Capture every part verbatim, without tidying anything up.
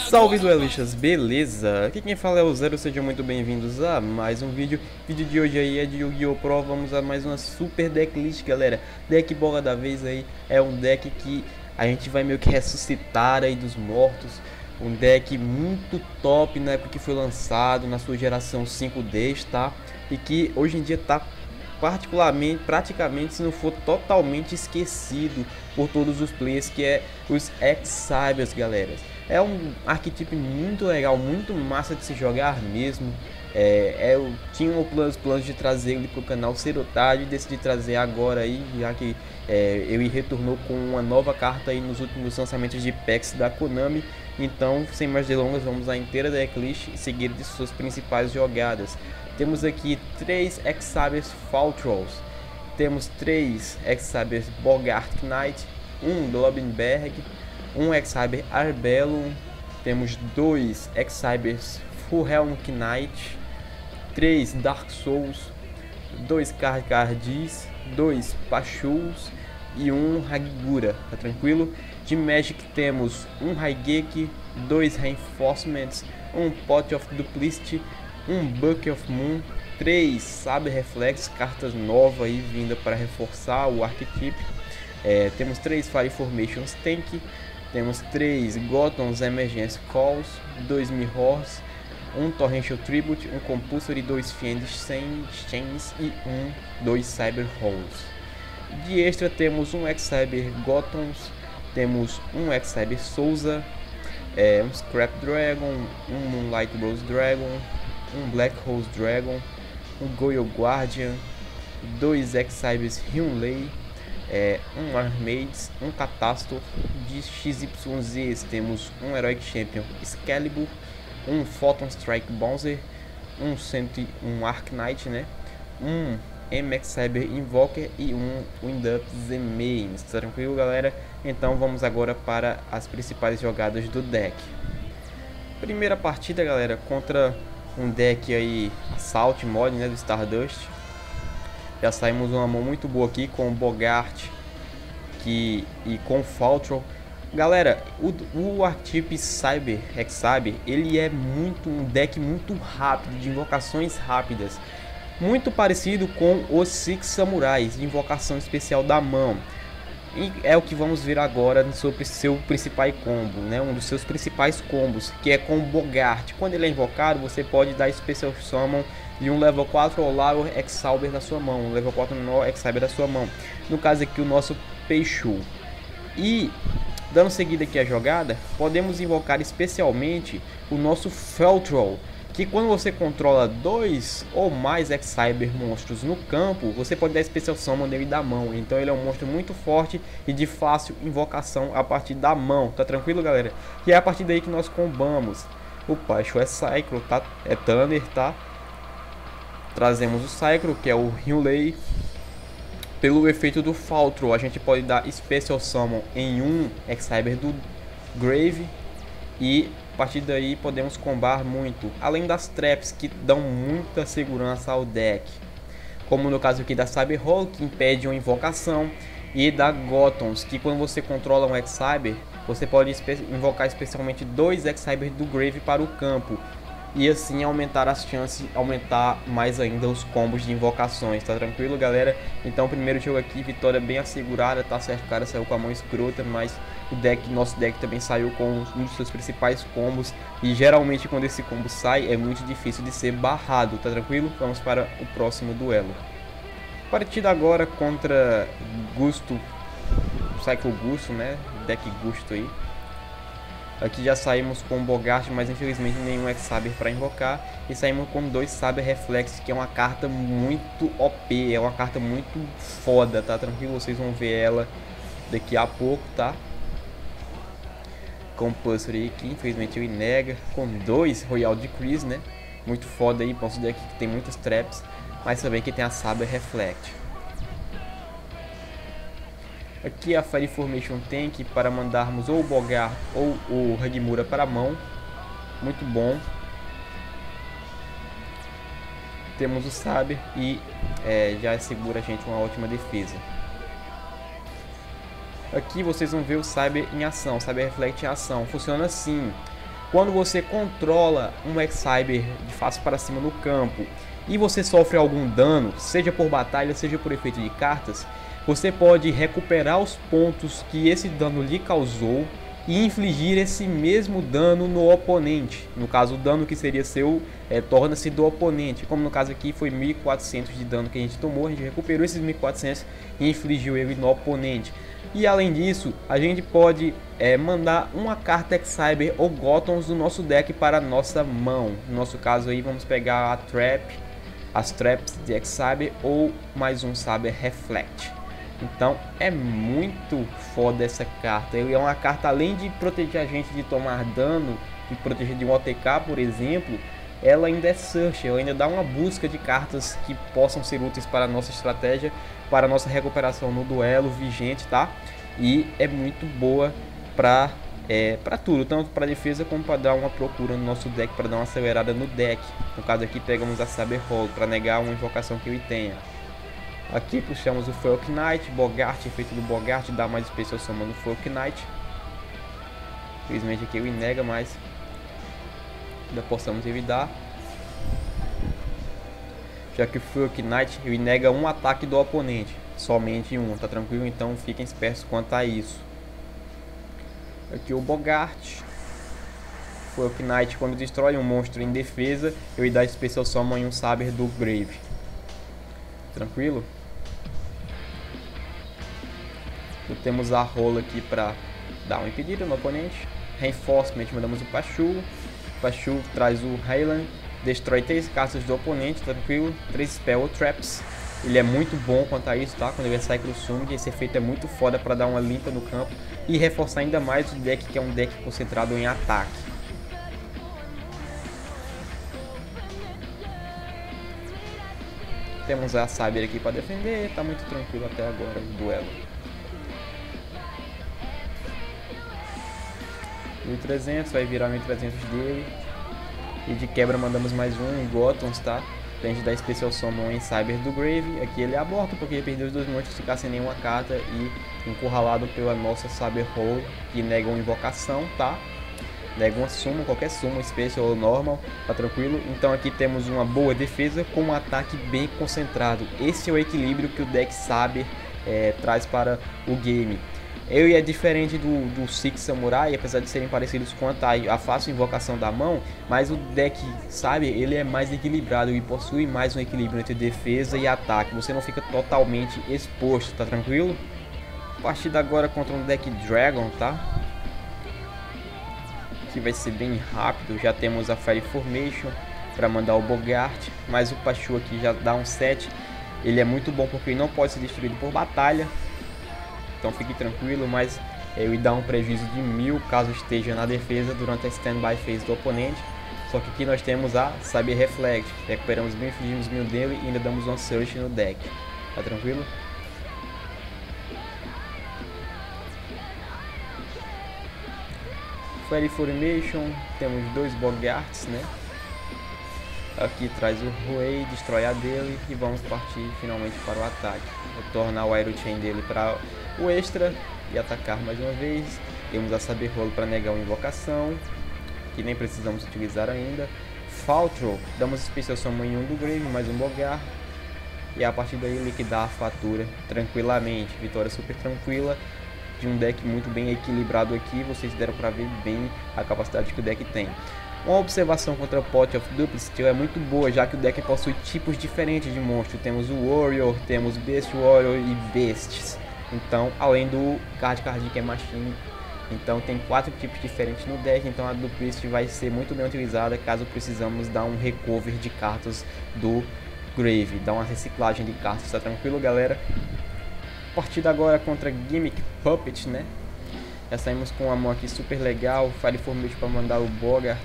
Salve duelistas, beleza? Aqui quem fala é o Zero, sejam muito bem-vindos a mais um vídeo. O vídeo de hoje aí é de Yu-Gi-Oh! Pro, vamos a mais uma super decklist, galera. Deck bola da vez aí, é um deck que a gente vai meio que ressuscitar aí dos mortos. Um deck muito top na época que foi lançado, na sua geração cinco D, tá? E que hoje em dia tá particularmente, praticamente, se não for totalmente esquecido por todos os players, que é os X-Cybers, galera. É um arquétipo muito legal, muito massa de se jogar mesmo. É, é, eu tinha um planos, planos de trazer ele para o canal cedo ou tarde, decidi trazer agora aí, já que é, ele retornou com uma nova carta aí nos últimos lançamentos de packs da Konami. Então, sem mais delongas, vamos à inteira decklist e seguir de suas principais jogadas. Temos aqui três X-Cybers Faltrolls, temos três X-Cybers Bogart Knight, um Globinberg, um X-Cyber Arbellum, temos dois X-Cybers Fullhelm Knight, três Dark Souls, dois Karkardis, dois Pachuls e um Hagigura, tá tranquilo? De Magic temos um Raigeki, dois Reinforcements, um Pot of Duplicity, um Bucket of Moon, três Saber Reflex, cartas novas aí vinda para reforçar o arquétipo. É, temos três Fire Formations Tank, temos três Gothams Emergency Calls, dois Mirrors, um Torrential Tribute, um Compulsory, dois Fiend Chains e um, dois Cyber Halls. De extra temos um X-Cyber Gothams, temos um X-Cyber Souza, é, um Scrap Dragon, um Moonlight Rose Dragon, um Black Rose Dragon, um Goyo Guardian, dois X-Cybers Hyunlei, é, um Armades, um Catastrophe. De X Y Z temos um Heroic Champion Excalibur, um Photon Strike Bonzer, um, um Arc Knight, né? um M X Cyber Invoker e um Wind-Up Z-Mains. Tá tranquilo, galera? Então vamos agora para as principais jogadas do deck. Primeira partida, galera, contra um deck aí Assault Mod, né, do Stardust. Já saímos uma mão muito boa aqui com o Bogart que, e com o Faltroll. Galera, o, o arquétipo Cyber X-Cyber, ele é muito um deck muito rápido, de invocações rápidas, muito parecido com os Six Samurais, de invocação especial da mão. E é o que vamos ver agora no seu, seu principal combo, né? Um dos seus principais combos, que é com o Bogart. Quando ele é invocado, você pode dar Special Summon de um level quatro ou Laur X-Cyber da sua mão, um level quatro menor X-Cyber da sua mão. No caso aqui, o nosso Peichu. E dando seguida aqui a jogada, podemos invocar especialmente o nosso Faltroll, que quando você controla dois ou mais X-Cyber monstros no campo, você pode dar Special Summon dele da mão. Então ele é um monstro muito forte e de fácil invocação a partir da mão, tá tranquilo, galera? E é a partir daí que nós combamos. O Pacho é Cyclo, tá? É Thunder, tá? Trazemos o Cyclo, que é o Hyunlei. Pelo efeito do Faltroll, a gente pode dar Special Summon em um X-Cyber do Grave. E a partir daí podemos combar muito, além das traps que dão muita segurança ao deck, como no caso aqui da Cyber Hall, que impede uma invocação, e da Gothams, que quando você controla um X-Cyber, você pode espe invocar especialmente dois X-Cyber do Grave para o campo, e assim aumentar as chances, aumentar mais ainda os combos de invocações, tá tranquilo, galera? Então, primeiro jogo aqui, vitória bem assegurada, tá certo? O cara saiu com a mão escrota, mas o deck, nosso deck também saiu com um dos seus principais combos, e geralmente quando esse combo sai, é muito difícil de ser barrado, tá tranquilo? Vamos para o próximo duelo. Partida agora contra Gusto, Cycle Gusto, né? Deck Gusto aí. Aqui já saímos com o Bogart, mas infelizmente nenhum X-Cyber para invocar. E saímos com dois Saber Reflex, que é uma carta muito O P, é uma carta muito foda, tá tranquilo? Vocês vão ver ela daqui a pouco, tá? Compulsory aqui, infelizmente ele nega. Com dois Royal Decrease, né? Muito foda aí, nosso deck que tem muitas traps, mas também que tem a Saber Reflect. Aqui a Fire Formation Tank para mandarmos ou o Bogart ou o Hagimura para a mão. Muito bom. Temos o Saber e é, já segura a gente uma ótima defesa. Aqui vocês vão ver o Cyber em ação, Cyber Reflect em ação. Funciona assim: Quando você controla um X-Cyber de face para cima no campo e você sofre algum dano, seja por batalha, seja por efeito de cartas, você pode recuperar os pontos que esse dano lhe causou e infligir esse mesmo dano no oponente. No caso, o dano que seria seu é, torna-se do oponente. Como no caso aqui foi mil e quatrocentos de dano que a gente tomou, a gente recuperou esses mil e quatrocentos e infligiu ele no oponente. E além disso, a gente pode é, mandar uma carta X-Cyber ou Gothons do nosso deck para a nossa mão. No nosso caso aí, vamos pegar a Trap, as Traps de X-Cyber ou mais um Saber Reflect. Então é muito foda essa carta. Ele é uma carta, além de proteger a gente de tomar dano e proteger de um O T K, por exemplo, ela ainda é search, ela ainda dá uma busca de cartas que possam ser úteis para a nossa estratégia, para a nossa recuperação no duelo vigente, tá? E é muito boa para é, para tudo, tanto para defesa como para dar uma procura no nosso deck, para dar uma acelerada no deck. No caso aqui pegamos a Saber Hold para negar uma invocação que ele tenha. Aqui puxamos o Folk Knight, Bogart, efeito do Bogart, dá mais Special Summon no Folk Knight. Infelizmente aqui ele nega, mas ainda possamos evitar. Já que o Folk Knight ele nega um ataque do oponente, somente um, tá tranquilo? Então fiquem espertos quanto a isso. Aqui o Bogart. Folk Knight, quando destrói um monstro em defesa, ele dá Special Summon em um Saber do Grave. Tranquilo? Temos a rola aqui para dar uma impedida no oponente. Reinforcement, mandamos o Pachu. Pachu traz o Highland, destrói três cartas do oponente, tranquilo. três Spell Traps. Ele é muito bom quanto a isso, tá? Quando ele é Cyclo Summon, esse efeito é muito foda para dar uma limpa no campo e reforçar ainda mais o deck, que é um deck concentrado em ataque. Temos a Saber aqui para defender, tá muito tranquilo até agora o duelo. mil e trezentos, vai virar mil e trezentos dele. E de quebra mandamos mais um em Gothons, tá? Pra gente dar Special Summon em Cyber do Grave. Aqui ele aborta porque ele perdeu os dois monstros, ficar sem nenhuma carta e encurralado pela nossa Saber Hold, que nega uma invocação, tá? Nega uma summon, qualquer summon, Special ou Normal, tá tranquilo? Então aqui temos uma boa defesa com um ataque bem concentrado. Esse é o equilíbrio que o deck Saber é, traz para o game. Ele é diferente do, do Six Samurai, apesar de serem parecidos quanto a, a fácil invocação da mão, mas o deck Saber ele é mais equilibrado e possui mais um equilíbrio entre defesa e ataque. Você não fica totalmente exposto, tá tranquilo? Partida agora contra um deck Dragon, tá? Que vai ser bem rápido. Já temos a Fire Formation para mandar o Bogart, mas o Pachu aqui já dá um set. Ele é muito bom porque ele não pode ser destruído por batalha. Então fique tranquilo, mas ele dá um prejuízo de mil caso esteja na defesa durante a standby phase do oponente. Só que aqui nós temos a Saber Reflect, recuperamos mil, infligimos mil dele e ainda damos um search no deck. Tá tranquilo? Fire Formation, temos dois Bogarts, né? Aqui traz o Ruei, destrói a dele e vamos partir finalmente para o ataque. Retornar o Aero Chain dele para o extra e atacar mais uma vez. Temos a Saber Rolo para negar uma invocação, que nem precisamos utilizar ainda. Faltro, damos Special Summon em um do Grave, mais um Bogart. E a partir daí liquidar a fatura tranquilamente. Vitória super tranquila de um deck muito bem equilibrado aqui. Vocês deram para ver bem a capacidade que o deck tem. Uma observação contra o Pot of Duplicity é muito boa, já que o deck possui tipos diferentes de monstro. Temos o Warrior, temos Beast Warrior e Beasts. Então, além do Card Card que é Machine. Então tem quatro tipos diferentes no deck, então a Duplicity vai ser muito bem utilizada caso precisamos dar um recover de cartas do Grave, dar uma reciclagem de cartas, tá tranquilo, galera? Partida agora contra Gimmick Puppet, né? Já saímos com uma mão aqui super legal, Fire Formation para mandar o Bogart.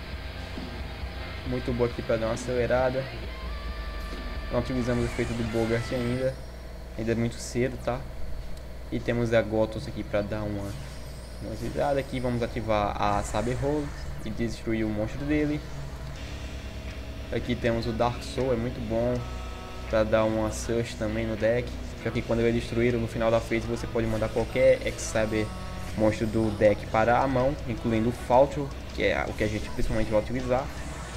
Muito boa aqui para dar uma acelerada. Não utilizamos o efeito do Bogart ainda, ainda é muito cedo, tá? E temos a Gothos aqui para dar uma uma virada aqui. Vamos ativar a Saber Hold e destruir o monstro dele. Aqui temos o Dark Soul, é muito bom para dar uma search também no deck. Já que quando ele é destruído no final da phase, você pode mandar qualquer X-Saber monstro do deck para a mão, incluindo o Faltro, que é o que a gente principalmente vai utilizar.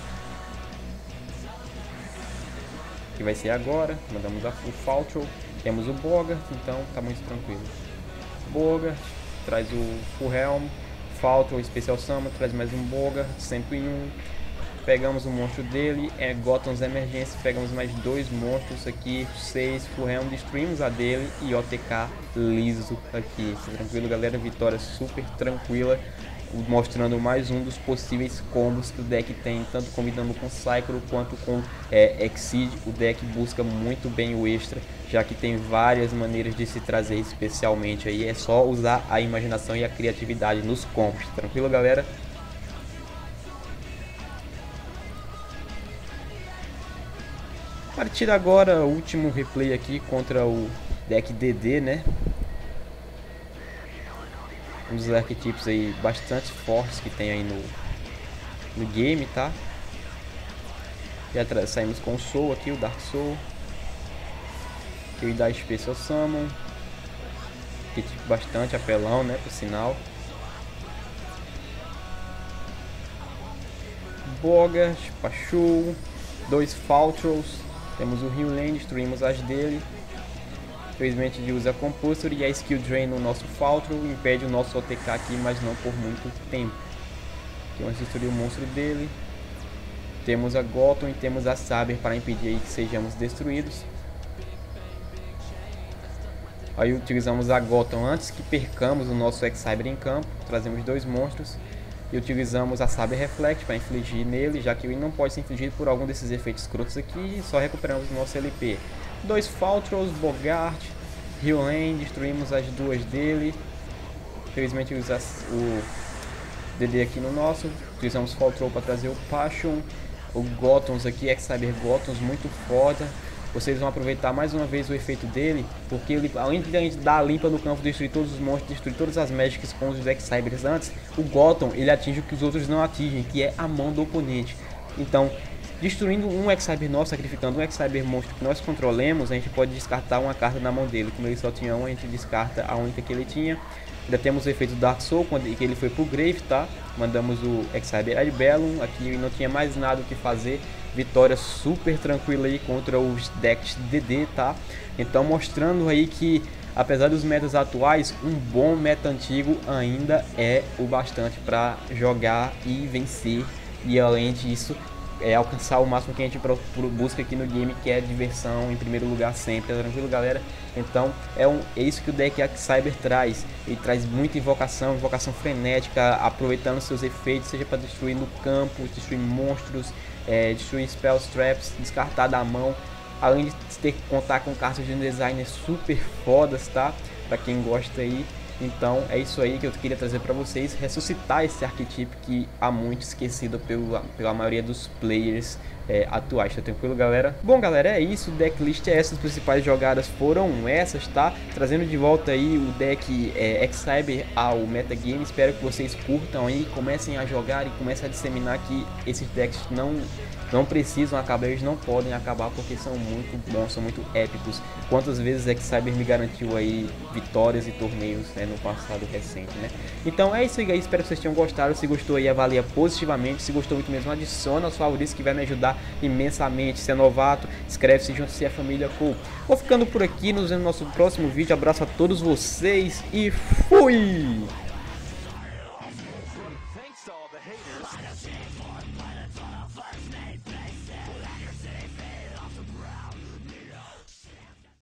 Que vai ser agora. Mandamos a, o Faltro. Temos o Bogart, então tá muito tranquilo. Bogart, traz o Full Helm. Faltro, Special Summon, traz mais um Bogart, cento e um. Pegamos o monstro dele, é Gotham's Emergência, pegamos mais dois monstros aqui, seis Full Helm, destruímos a dele e O T K liso aqui. Tranquilo, galera, vitória super tranquila, mostrando mais um dos possíveis combos que o deck tem, tanto combinando com Cyclo quanto com é, Exceed. O deck busca muito bem o extra, já que tem várias maneiras de se trazer especialmente aí, é só usar a imaginação e a criatividade nos combos. Tranquilo, galera? Partida agora, o último replay aqui contra o deck D D, né? Um dos arquetipos aí bastante fortes que tem aí no, no game, tá? Já saímos com o Soul aqui, o Dark Soul. Que o da Special Summon. Arquetipo bastante apelão, né? Por sinal. Bogart, Pachu, dois Faltros. Temos o Rio Lane, destruímos as dele. Infelizmente ele usa a Compulsory e a Skill Drain no nosso Faltro impede o nosso O T K aqui, mas não por muito tempo. Aqui vamos destruir o monstro dele. Temos a Gotham e temos a Saber para impedir aí que sejamos destruídos. Aí utilizamos a Gotham antes que percamos o nosso X-Cyber em campo. Trazemos dois monstros. E utilizamos a Saber Reflect para infligir nele, já que ele não pode ser infligido por algum desses efeitos escrotos aqui. Só recuperamos o nosso L P. Dois Faltros, Bogart, Rio Lane, destruímos as duas dele. Infelizmente usa o D D aqui no nosso. Utilizamos Faltro para trazer o Passion. O Gothams aqui, X-Cyber Gothams, muito foda. Vocês vão aproveitar mais uma vez o efeito dele, porque ele, além de a gente dar a limpa no campo, destruir todos os monstros, destruir todas as Magics com os X-Cybers antes, o Gotham ele atinge o que os outros não atingem, que é a mão do oponente. Então, destruindo um X-Cyber nosso, sacrificando um X-Cyber monstro que nós controlemos, a gente pode descartar uma carta na mão dele. Como ele só tinha um, a gente descarta a única que ele tinha. Ainda temos o efeito Dark Soul, quando ele foi pro Grave, tá? Mandamos o X-Cyber Adbellum, aqui não tinha mais nada o que fazer. Vitória super tranquila aí contra os decks D D, tá? Então mostrando aí que, apesar dos metas atuais, um bom meta antigo ainda é o bastante para jogar e vencer. E além disso, é alcançar o máximo que a gente busca aqui no game, que é diversão em primeiro lugar sempre, tá tranquilo, galera? Então é, um, é isso que o deck X-Cyber traz. Ele traz muita invocação, invocação frenética, aproveitando seus efeitos, seja para destruir no campo, destruir monstros, é, destruir spells, traps, descartar da mão. Além de ter que contar com cartas de design super fodas, tá? Para quem gosta aí. Então é isso aí que eu queria trazer para vocês, ressuscitar esse arquetipo que há muito esquecido pela, pela maioria dos players é, atuais, tá tranquilo, galera? Bom, galera, é isso, o decklist é essa, as principais jogadas foram essas, tá? Trazendo de volta aí o deck é, X-Cyber ao metagame, espero que vocês curtam aí, comecem a jogar e comecem a disseminar que esses decks não... não precisam acabar, eles não podem acabar porque são muito bons, são muito épicos. Quantas vezes X-Cyber me garantiu aí vitórias e torneios, né, no passado recente, né? Então é isso aí, espero que vocês tenham gostado. Se gostou aí, avalia positivamente. Se gostou muito mesmo, adiciona aos favoritos que vai me ajudar imensamente. Se é novato, inscreve-se junto se é família cool. Vou ficando por aqui, nos vemos no nosso próximo vídeo. Abraço a todos vocês e fui!